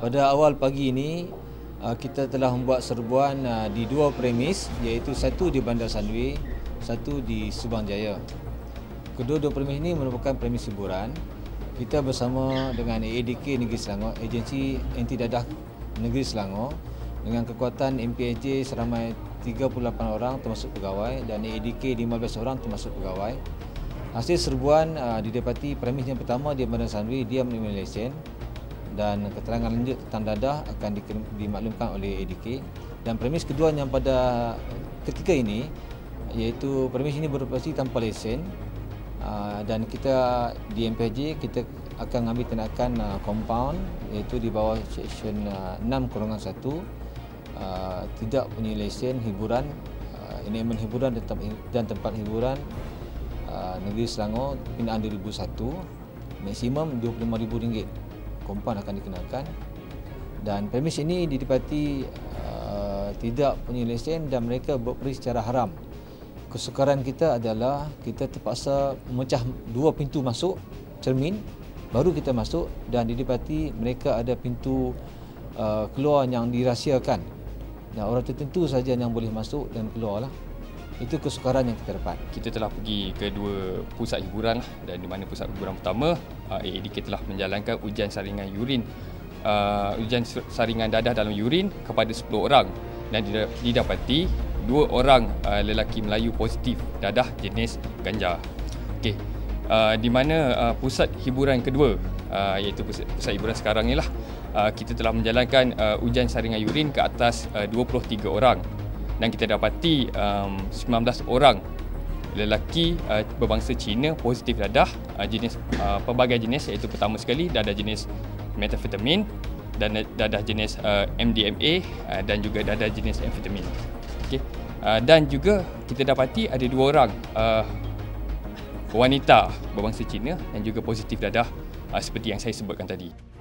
Pada awal pagi ini, kita telah membuat serbuan di dua premis, iaitu satu di Bandar Sandwich, satu di Subang Jaya. Kedua-dua premis ini merupakan premis hiburan. Kita bersama dengan AADK Negeri Selangor, Agensi Anti Dadah Negeri Selangor, dengan kekuatan MPAJ seramai 38 orang termasuk pegawai dan AADK 15 orang termasuk pegawai. Hasil serbuan didapati premis yang pertama di Bandar Sandwich dia menerima lesen, dan keterangan lanjut tentang dadah akan dimaklumkan oleh AADK. Dan premis kedua yang pada ketika ini, iaitu premis ini beroperasi tanpa lesen, dan kita di MPJ kita akan mengambil tindakan compound, iaitu di bawah Seksyen 6/1, tidak punya lesen hiburan, enakmen hiburan dan tempat hiburan Negeri Selangor binaan 2001, maksimum RM25,000 kompan akan dikenakan. Dan premis ini didapati tidak punya lesen dan mereka beroperasi secara haram. Kesukaran kita adalah kita terpaksa memecah dua pintu masuk cermin baru kita masuk, dan didapati mereka ada pintu keluar yang dirahsiakan dan orang tertentu saja yang boleh masuk dan keluar lah. Itu kesukaran yang kita dapat. Kita telah pergi ke dua pusat hiburan dan di mana pusat hiburan pertama, AADK telah menjalankan ujian saringan urin, ujian saringan dadah dalam urin kepada 10 orang, dan didapati 2 orang lelaki Melayu positif dadah jenis ganja. Okey, di mana pusat hiburan kedua, iaitu pusat hiburan sekarang ni lah, kita telah menjalankan ujian saringan urin ke atas 23 orang. Dan kita dapati 19 orang lelaki berbangsa Cina positif dadah jenis pelbagai jenis, iaitu pertama sekali dadah jenis metafetamin, dan dadah jenis MDMA, dan juga dadah jenis amfetamin. Okay. Dan juga kita dapati ada 2 orang wanita berbangsa Cina dan juga positif dadah seperti yang saya sebutkan tadi.